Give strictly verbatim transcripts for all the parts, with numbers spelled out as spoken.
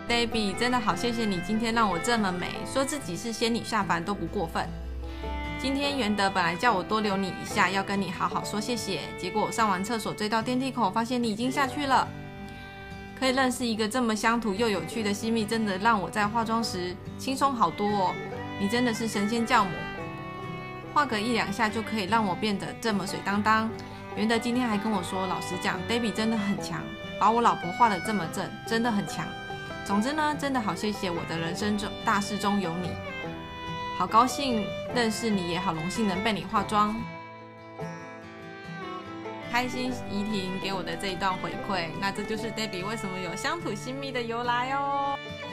Debbie， 真的好谢谢你今天让我这么美，说自己是仙女下凡都不过分。今天元德本来叫我多留你一下，要跟你好好说谢谢，结果我上完厕所追到电梯口，发现你已经下去了。可以认识一个这么乡土又有趣的新秘，真的让我在化妆时轻松好多哦。你真的是神仙教母，画个一两下就可以让我变得这么水当当。元德今天还跟我说，老实讲 ，Debbie 真的很强，把我老婆画得这么正，真的很强。总之呢，真的好谢谢我的人生中大事中有你，好高兴认识你，也好荣幸能被你化妆。开心怡婷给我的这一段回馈，那这就是 Debbie 为什么有乡土新秘的由来哦。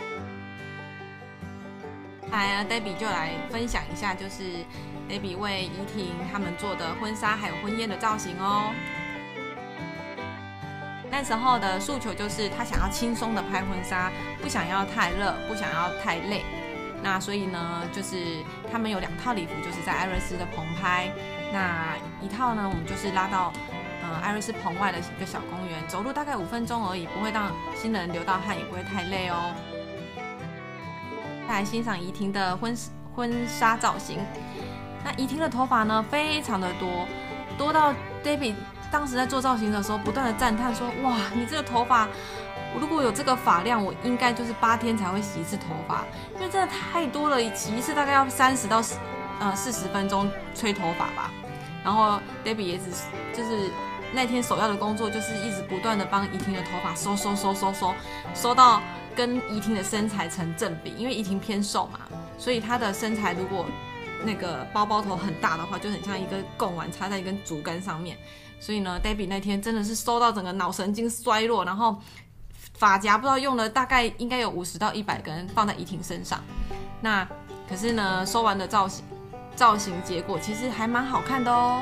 来呢 ，Debbie 就来分享一下，就是 Debbie 为怡婷他们做的婚纱还有婚宴的造型哦。那时候的诉求就是他想要轻松的拍婚纱，不想要太热，不想要太累。那所以呢，就是他们有两套礼服，就是在艾瑞斯的棚拍。那一套呢，我们就是拉到呃艾瑞斯棚外的一个小公园，走路大概五分钟而已，不会让新人流到汗，也不会太累哦。再来欣赏怡婷的婚婚纱造型。那怡婷的头发呢，非常的多，多到 Debbie 当时在做造型的时候，不断的赞叹说：“哇，你这个头发，如果有这个发量，我应该就是八天才会洗一次头发，因为真的太多了，洗一次大概要三十到呃四十分钟吹头发吧。”然后 Debbie 也只就是那天首要的工作就是一直不断的帮怡婷的头发收收收收收，收到跟怡婷的身材成正比，因为怡婷偏瘦嘛，所以她的身材如果那个包包头很大的话，就很像一根贡丸插在一根竹竿上面。所以呢 ，Debbie 那天真的是收到整个脑神经衰弱，然后发夹不知道用了大概应该有五十到一百根放在怡婷身上。那可是呢，收完的造型造型结果其实还蛮好看的哦。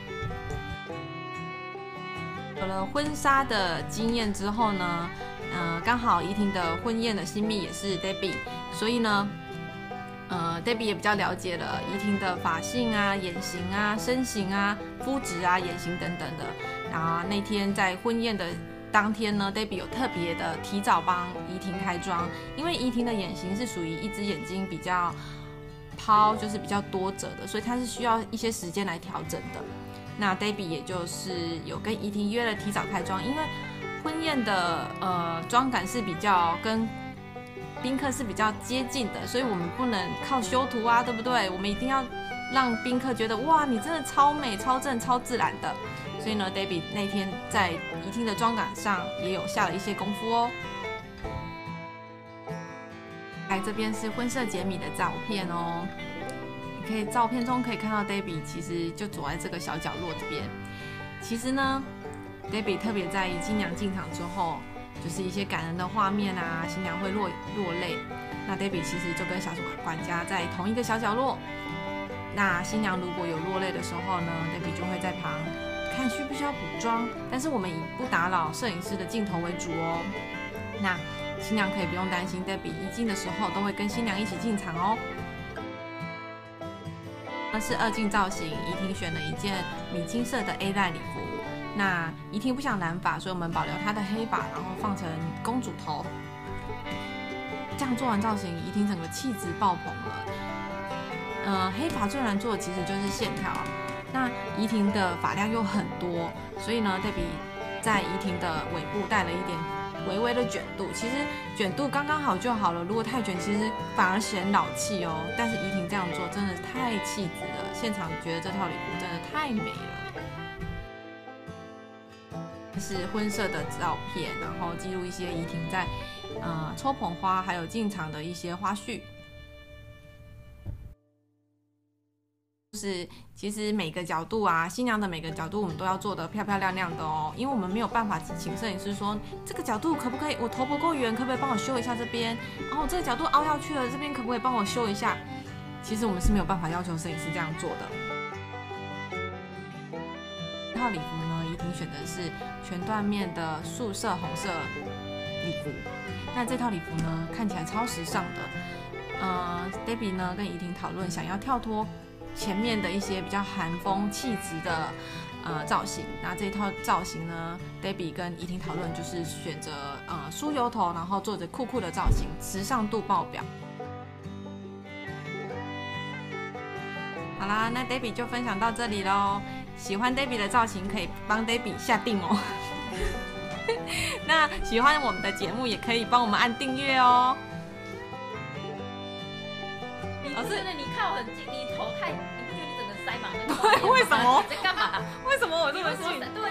有了婚纱的经验之后呢，呃，刚好怡婷的婚宴的新秘也是 Debbie， 所以呢。呃 ，Debbie 也比较了解了怡婷的发型啊、眼型啊、身形啊、肤质啊、眼型等等的。然后那天在婚宴的当天呢 ，Debbie 有特别的提早帮怡婷开妆，因为怡婷的眼型是属于一只眼睛比较抛，就是比较多褶的，所以它是需要一些时间来调整的。那 Debbie 也就是有跟怡婷约了提早开妆，因为婚宴的呃妆感是比较跟宾客是比较接近的，所以我们不能靠修图啊，对不对？我们一定要让宾客觉得哇，你真的超美、超正、超自然的。所以呢 ，Debbie 那天在怡婷的妆感上也有下了一些功夫哦。来，这边是婚摄节米的照片哦，你可以照片中可以看到 Debbie 其实就躲在这个小角落这边。其实呢 ，Debbie 特别在意新娘进场之后。就是一些感人的画面啊，新娘会落落泪。那 Debbie 其实就跟小管家在同一个小角落。那新娘如果有落泪的时候呢 ，Debbie 就会在旁看需不需要补妆，但是我们以不打扰摄影师的镜头为主哦。那新娘可以不用担心 ，Debbie 一进的时候都会跟新娘一起进场哦。那是二进造型，怡婷选了一件米青色的 A 带礼服。那怡婷不想染发，所以我们保留她的黑发，然后放成公主头。这样做完造型，怡婷整个气质爆棚了。呃，黑发最难做的其实就是线条。那怡婷的发量又很多，所以呢 ，Debbie 在怡婷的尾部带了一点微微的卷度。其实卷度刚刚好就好了，如果太卷，其实反而显老气哦。但是怡婷这样做真的太气质了，现场觉得这套礼服真的太美了。是婚摄的照片，然后记录一些怡婷在呃抽捧花还有进场的一些花絮。就是其实每个角度啊，新娘的每个角度我们都要做得漂漂亮亮的哦，因为我们没有办法请摄影师说这个角度可不可以，我头不够圆，可不可以帮我修一下这边？然后这个角度凹下去了，这边可不可以帮我修一下？其实我们是没有办法要求摄影师这样做的。这套礼服呢，怡婷选的是全缎面的素色红色礼服。那这套礼服呢，看起来超时尚的。呃 ，Debbie 呢跟怡婷讨论，想要跳脱前面的一些比较韩风气质的呃造型。那这一套造型呢 ，Debbie 跟怡婷讨论就是选择呃梳油头，然后做着酷酷的造型，时尚度爆表。好啦，那 Debbie 就分享到这里咯。喜欢 Debbie 的造型，可以帮 Debbie 下定哦。那喜欢我们的节目，也可以帮我们按订阅哦。 你不觉得你靠很近，你头太，你不觉得你整个腮帮那个？ 为什么？ 在干嘛？ 为什么我这么近？ 对